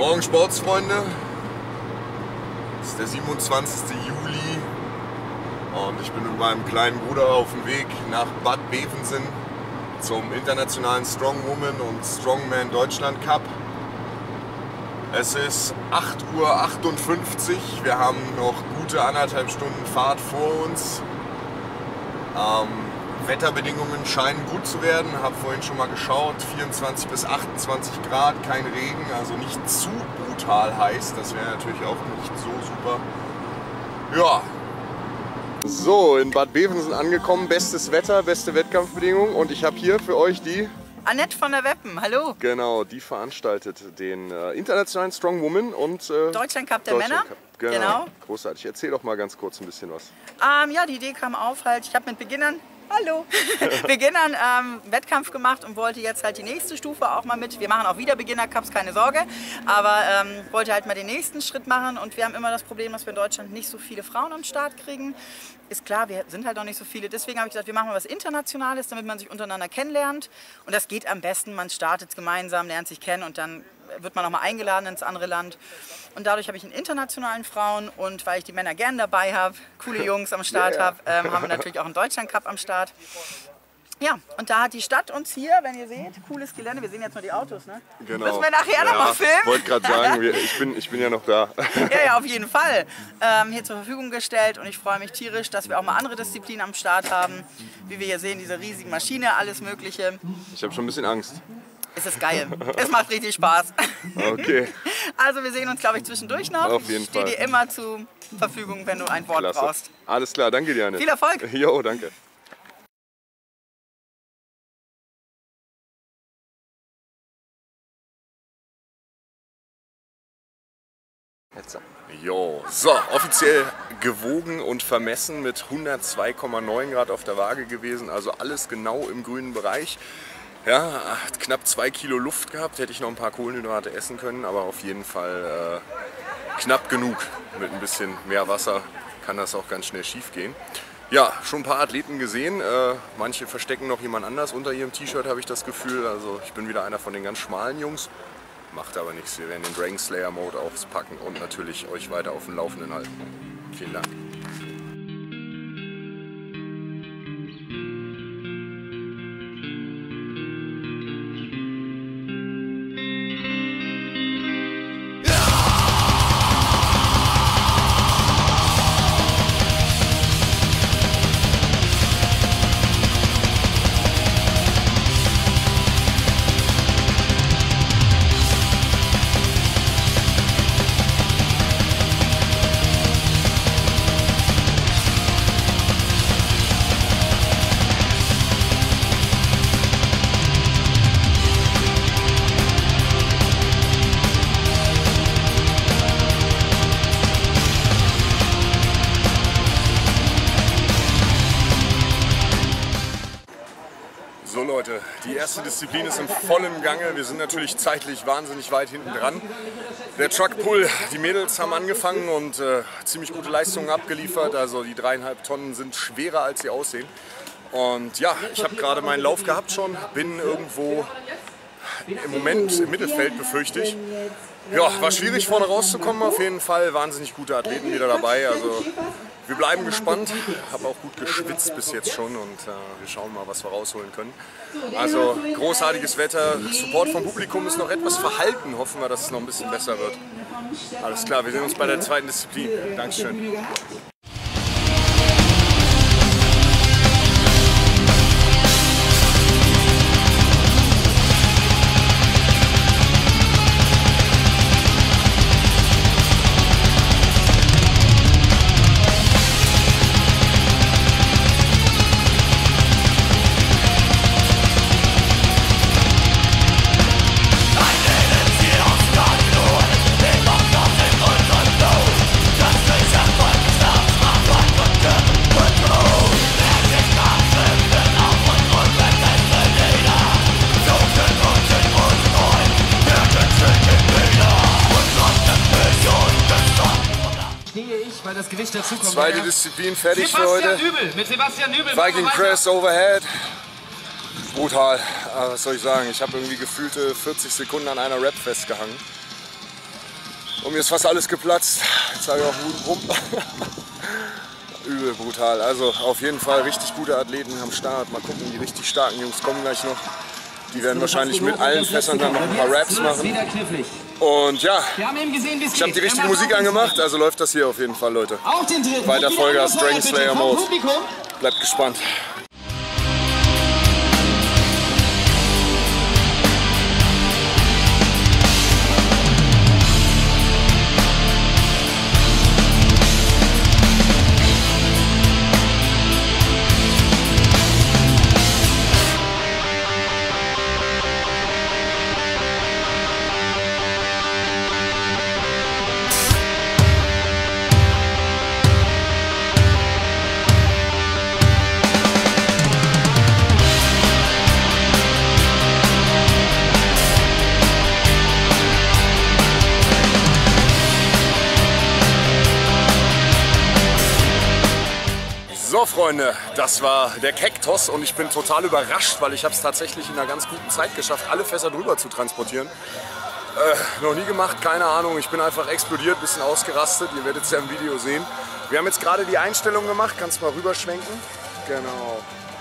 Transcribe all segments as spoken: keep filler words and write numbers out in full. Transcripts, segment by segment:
Morgen Sportsfreunde, es ist der siebenundzwanzigste Juli und ich bin mit meinem kleinen Bruder auf dem Weg nach Bad Bevensen zum internationalen Strongwoman und Strongman Deutschland Cup. Es ist acht Uhr achtundfünfzig, wir haben noch gute anderthalb Stunden Fahrt vor uns. Ähm, Wetterbedingungen scheinen gut zu werden, habe vorhin schon mal geschaut, vierundzwanzig bis achtundzwanzig Grad, kein Regen, also nicht zu brutal heiß, das wäre natürlich auch nicht so super. Ja. So, in Bad Bevensen angekommen, bestes Wetter, beste Wettkampfbedingungen und ich habe hier für euch die Annette von der Weppen, hallo. Genau, die veranstaltet den äh, internationalen Strongwoman und äh, Deutschland Cup der Deutschland Männer. Cup. Genau. Genau. Großartig. Erzähl doch mal ganz kurz ein bisschen was. Ähm, ja, die Idee kam auf, halt, ich habe mit Beginnern, hallo, Beginnern ähm, Wettkampf gemacht und wollte jetzt halt die nächste Stufe auch mal mit. Wir machen auch wieder Beginner-Cups, keine Sorge, aber ähm, wollte halt mal den nächsten Schritt machen und wir haben immer das Problem, dass wir in Deutschland nicht so viele Frauen am Start kriegen. Ist klar, wir sind halt noch nicht so viele, deswegen habe ich gesagt, wir machen mal was Internationales, damit man sich untereinander kennenlernt und das geht am besten, man startet gemeinsam, lernt sich kennen und dann wird man noch mal eingeladen ins andere Land. Und dadurch habe ich einen internationalen Frauen und weil ich die Männer gern dabei habe, coole Jungs am Start Yeah. habe, ähm, haben wir natürlich auch einen Deutschland Cup am Start. Ja, und da hat die Stadt uns hier, wenn ihr seht, cooles Gelände, wir sehen jetzt nur die Autos, ne? Genau. Müssen wir nachher ja, noch mal filmen? Ich wollte gerade sagen, wir, ich, bin, ich bin ja noch da. Ja, ja, auf jeden Fall. Ähm, hier zur Verfügung gestellt und ich freue mich tierisch, dass wir auch mal andere Disziplinen am Start haben. Wie wir hier sehen, diese riesige Maschine, alles Mögliche. Ich habe schon ein bisschen Angst. Es ist geil. Es macht richtig Spaß. Okay. Also wir sehen uns, glaube ich, zwischendurch noch. Auf jeden ich stehe Fall. dir immer zur Verfügung, wenn du ein Wort Klasse. brauchst. Alles klar, danke dir, Annette. Viel Erfolg. Jo, danke. Jo, so, offiziell gewogen und vermessen mit hundertzwei Komma neun Grad auf der Waage gewesen, also alles genau im grünen Bereich. Ja, knapp zwei Kilo Luft gehabt, hätte ich noch ein paar Kohlenhydrate essen können, aber auf jeden Fall äh, knapp genug. Mit ein bisschen mehr Wasser kann das auch ganz schnell schief gehen. Ja, schon ein paar Athleten gesehen, äh, manche verstecken noch jemand anders unter ihrem T-Shirt, habe ich das Gefühl. Also ich bin wieder einer von den ganz schmalen Jungs. Macht aber nichts, wir werden den Dragon Slayer Mode auspacken und natürlich euch weiter auf dem Laufenden halten. Vielen Dank. So Leute, die erste Disziplin ist in vollem Gange. Wir sind natürlich zeitlich wahnsinnig weit hinten dran. Der Truck-Pull, die Mädels haben angefangen und äh, ziemlich gute Leistungen abgeliefert. Also die dreieinhalb Tonnen sind schwerer, als sie aussehen. Und ja, ich habe gerade meinen Lauf gehabt schon, bin irgendwo im Moment im Mittelfeld, befürchte ich. Ja, war schwierig vorne rauszukommen auf jeden Fall. Wahnsinnig gute Athleten wieder dabei. Also wir bleiben gespannt. Habe auch gut geschwitzt bis jetzt schon und äh, wir schauen mal, was wir rausholen können. Also großartiges Wetter. Support vom Publikum ist noch etwas verhalten. Hoffen wir, dass es noch ein bisschen besser wird. Alles klar, wir sehen uns bei der zweiten Disziplin. Dankeschön. weil das Gewicht dazu kommt. Zweite Disziplin fertig für Sebastian heute. Übel, mit Sebastian Übel. Viking Press Overhead. Brutal. Aber was soll ich sagen? Ich habe irgendwie gefühlte vierzig Sekunden an einer Rap festgehangen. Und mir ist fast alles geplatzt. Jetzt habe ich auch Wut rum. Übel brutal. Also auf jeden Fall richtig gute Athleten am Start. Mal gucken, die richtig starken Jungs kommen gleich noch. Die werden wahrscheinlich mit allen Fässern dann noch ein paar Raps machen. Und ja, ich habe die richtige Musik angemacht, also läuft das hier auf jeden Fall, Leute. Weiter Vollgas, Dragon Slayer Mode. Bleibt gespannt. So Freunde, das war der Cactus und ich bin total überrascht, weil ich habe es tatsächlich in einer ganz guten Zeit geschafft, alle Fässer drüber zu transportieren. Äh, noch nie gemacht, keine Ahnung, ich bin einfach explodiert, bisschen ausgerastet, ihr werdet es ja im Video sehen. Wir haben jetzt gerade die Einstellung gemacht, kannst mal rüberschwenken. Genau.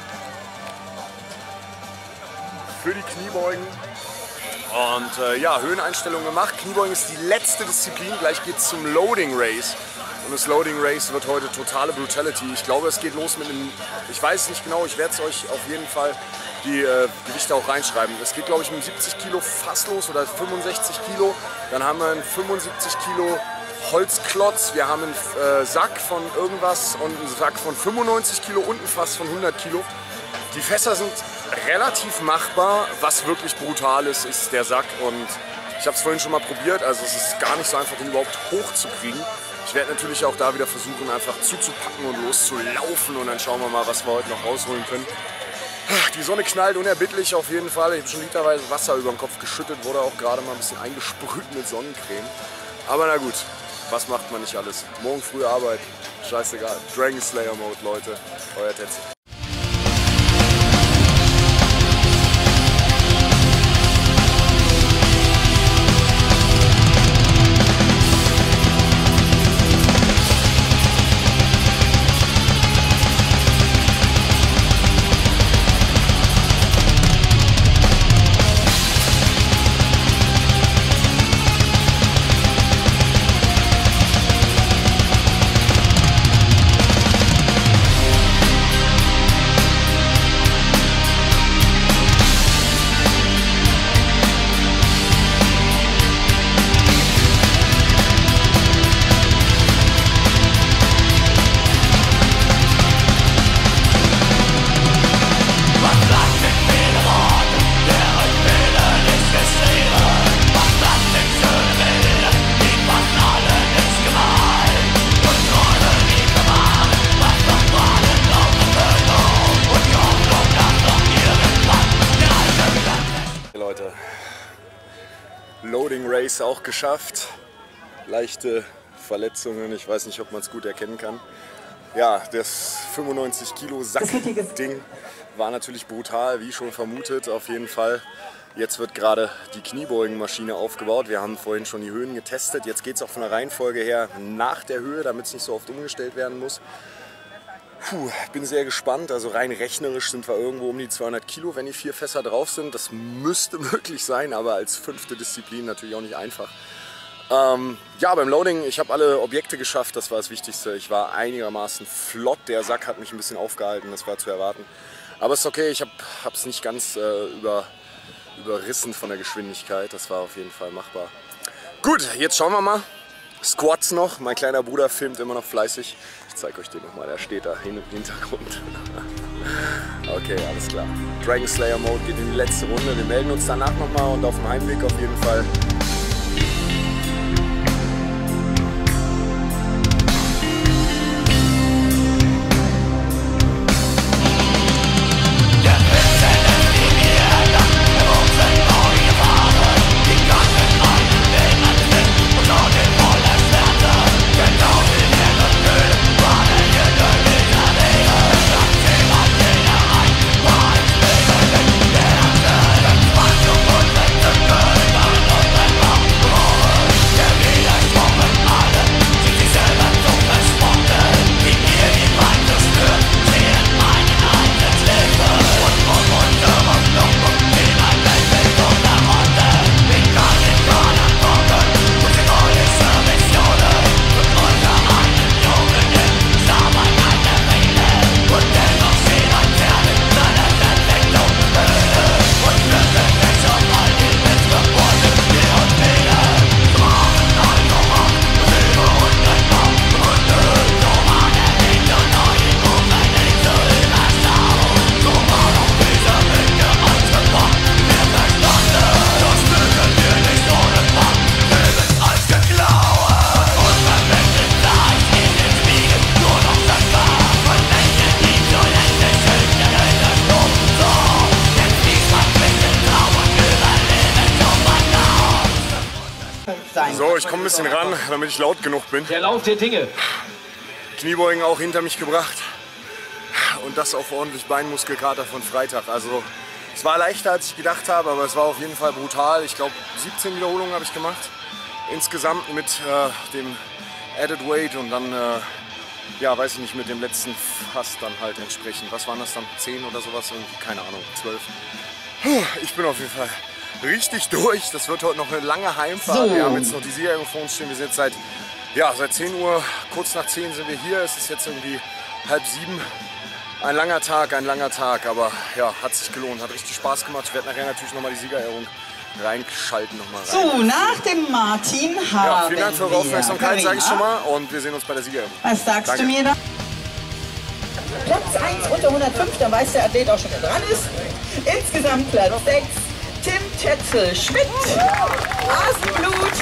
Für die Kniebeugen. Und äh, ja, Höheneinstellung gemacht. Kniebeugen ist die letzte Disziplin, gleich geht es zum Loading Race. Und das Loading Race wird heute totale Brutality. Ich glaube, es geht los mit einem, ich weiß es nicht genau, ich werde es euch auf jeden Fall die äh, Gewichte auch reinschreiben. Es geht, glaube ich, mit siebzig Kilo Fass los oder fünfundsechzig Kilo. Dann haben wir einen fünfundsiebzig Kilo Holzklotz. Wir haben einen äh, Sack von irgendwas und einen Sack von fünfundneunzig Kilo und ein Fass von hundert Kilo. Die Fässer sind relativ machbar. Was wirklich brutal ist, ist der Sack. Und ich habe es vorhin schon mal probiert. Also es ist gar nicht so einfach, ihn überhaupt hochzukriegen. Ich werde natürlich auch da wieder versuchen, einfach zuzupacken und loszulaufen und dann schauen wir mal, was wir heute noch rausholen können. Die Sonne knallt unerbittlich auf jeden Fall. Ich habe schon literweise Wasser über den Kopf geschüttet, wurde auch gerade mal ein bisschen eingesprüht mit Sonnencreme. Aber na gut, was macht man nicht alles? Morgen früh Arbeit, scheißegal. Dragon Slayer Mode, Leute, euer Tetze. Loading Race auch geschafft. Leichte Verletzungen, ich weiß nicht, ob man es gut erkennen kann. Ja, das fünfundneunzig Kilo Sack-Ding war natürlich brutal, wie schon vermutet, auf jeden Fall. Jetzt wird gerade die Kniebeugenmaschine aufgebaut. Wir haben vorhin schon die Höhen getestet. Jetzt geht es auch von der Reihenfolge her nach der Höhe, damit es nicht so oft umgestellt werden muss. Puh, ich bin sehr gespannt. Also rein rechnerisch sind wir irgendwo um die zweihundert Kilo, wenn die vier Fässer drauf sind. Das müsste möglich sein, aber als fünfte Disziplin natürlich auch nicht einfach. Ähm, ja, beim Loading, ich habe alle Objekte geschafft, das war das Wichtigste. Ich war einigermaßen flott. Der Sack hat mich ein bisschen aufgehalten, das war zu erwarten. Aber es ist okay, ich habe es nicht ganz äh, über, überrissen von der Geschwindigkeit. Das war auf jeden Fall machbar. Gut, jetzt schauen wir mal. Squats noch. Mein kleiner Bruder filmt immer noch fleißig. Ich zeige euch den nochmal, der steht da hin im Hintergrund. Okay, alles klar. Dragon Slayer Mode geht in die letzte Runde. Wir melden uns danach nochmal und auf dem Heimweg auf jeden Fall. Bye. So, ich komme ein bisschen ran, damit ich laut genug bin. Der Lauf der Dinge. Kniebeugen auch hinter mich gebracht. Und das auf ordentlich Beinmuskelkater von Freitag. Also es war leichter, als ich gedacht habe, aber es war auf jeden Fall brutal. Ich glaube, siebzehn Wiederholungen habe ich gemacht. Insgesamt mit äh, dem Added Weight und dann, äh, ja, weiß ich nicht, mit dem letzten Fass dann halt entsprechend. Was waren das dann? zehn oder sowas? Irgendwie, keine Ahnung, zwölf. Ich bin auf jeden Fall richtig durch. Das wird heute noch eine lange Heimfahrt. So. Wir haben jetzt noch die Siegerehrung vor uns stehen. Wir sind jetzt seit, ja, seit zehn Uhr, kurz nach zehn sind wir hier. Es ist jetzt irgendwie halb sieben. Ein langer Tag, ein langer Tag, aber ja, hat sich gelohnt, hat richtig Spaß gemacht. Ich werde nachher natürlich nochmal die Siegerehrung reinschalten. Noch mal rein. So, nach dem Martin haben ja, vielen Dank für eure Aufmerksamkeit, sage ich schon mal. Und wir sehen uns bei der Siegerehrung. Was sagst Danke. du mir da? Platz eins unter hundertfünf, dann weiß der Athlet auch schon, wer dran ist. Insgesamt Platz sechs, Tim Tetzel Schmidt, Asenblut.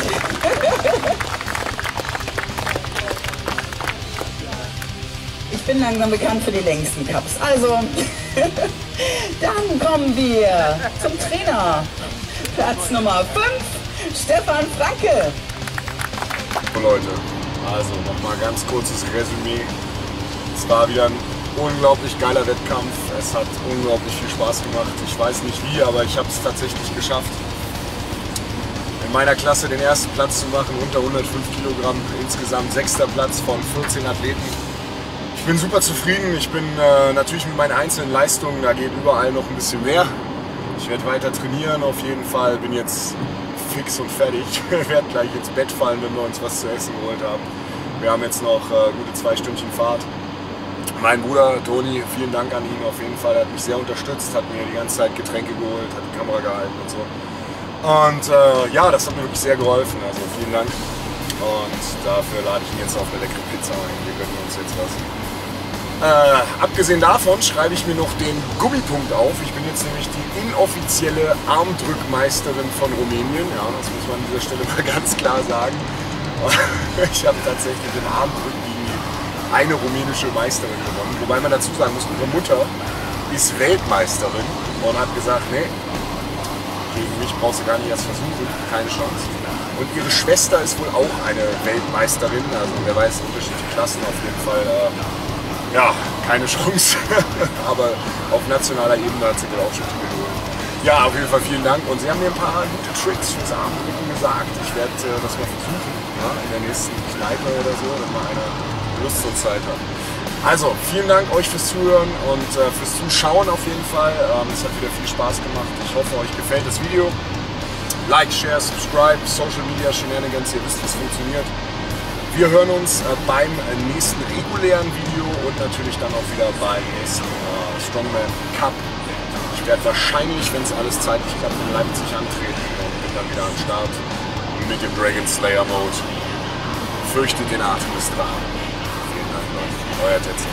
Ich bin langsam bekannt für die längsten Cups. Also, dann kommen wir zum Trainer. Platz Nummer fünf, Stefan Franke. So Leute, also nochmal ganz kurzes Resümee. Es war wieder ein unglaublich geiler Wettkampf. Es hat unglaublich viel Spaß gemacht. Ich weiß nicht wie, aber ich habe es tatsächlich geschafft, in meiner Klasse den ersten Platz zu machen, unter hundertfünf Kilogramm. Insgesamt sechster Platz von vierzehn Athleten. Ich bin super zufrieden. Ich bin äh, natürlich mit meinen einzelnen Leistungen, da geht überall noch ein bisschen mehr. Ich werde weiter trainieren auf jeden Fall. Bin jetzt fix und fertig. Ich werde gleich ins Bett fallen, wenn wir uns was zu essen geholt haben. Wir haben jetzt noch äh, gute zwei Stündchen Fahrt. Mein Bruder Toni, vielen Dank an ihn auf jeden Fall. Er hat mich sehr unterstützt, hat mir die ganze Zeit Getränke geholt, hat die Kamera gehalten und so. Und äh, ja, das hat mir wirklich sehr geholfen. Also vielen Dank. Und dafür lade ich ihn jetzt auf eine leckere Pizza ein. Wir gönnen uns jetzt was. Äh, abgesehen davon schreibe ich mir noch den Gummipunkt auf. Ich bin jetzt nämlich die inoffizielle Armdrückmeisterin von Rumänien. Ja, das muss man an dieser Stelle mal ganz klar sagen. Ich habe tatsächlich den Armdrück gegen eine rumänische Meisterin gewonnen. Wobei man dazu sagen muss, ihre Mutter ist Weltmeisterin und hat gesagt, nee, gegen mich brauchst du gar nicht erst versuchen, keine Chance. Und ihre Schwester ist wohl auch eine Weltmeisterin, also wer weiß, unterschiedliche Klassen auf jeden Fall. Äh, Ja, keine Chance, aber auf nationaler Ebene hat sie wohl auch schon Titel geholt. Ja, auf jeden Fall vielen Dank und Sie haben mir ein paar gute Tricks fürs Armdrücken gesagt. Ich werde äh, das mal versuchen, ja, in der nächsten Kneipe oder so, wenn mal einer Lust und Zeit hat. Also, vielen Dank euch fürs Zuhören und äh, fürs Zuschauen auf jeden Fall. Ähm, es hat wieder viel Spaß gemacht. Ich hoffe, euch gefällt das Video. Like, Share, Subscribe, Social Media Shenanigans, ihr wisst, was funktioniert. Wir hören uns äh, beim äh, nächsten regulären Video und natürlich dann auch wieder beim nächsten äh, Strongman Cup. Ich werde wahrscheinlich, wenn es alles zeitlich klappt, in Leipzig antreten und bin dann wieder am Start mit dem Dragon Slayer Mode. Fürchtet den Atem des Drachen. Vielen Dank, Leute. Euer Tetzel.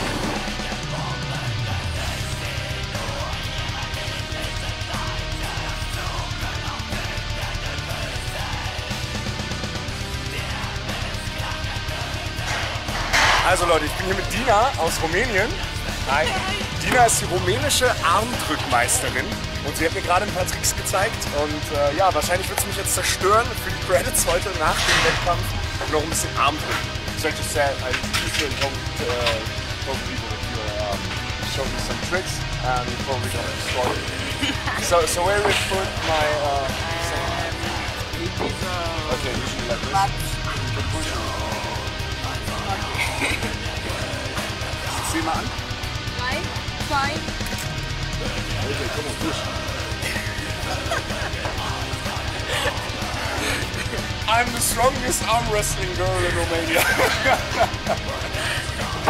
Also Leute, ich bin hier mit Dina aus Rumänien. Hi. Dina ist die rumänische Armdrückmeisterin und sie hat mir gerade ein paar Tricks gezeigt und äh, ja, wahrscheinlich wird sie mich jetzt zerstören für die Credits heute nach dem Wettkampf und noch ein bisschen Armdrücken. So I just said I usually don't uh, talk to people if you um, show me some tricks and you're probably gonna destroy it. so, so where we put my uh, okay, usually like this. You can push it. Sieh mal an. Drei, zwei. Okay, komm mal durch. I'm the strongest arm wrestling girl in Romania.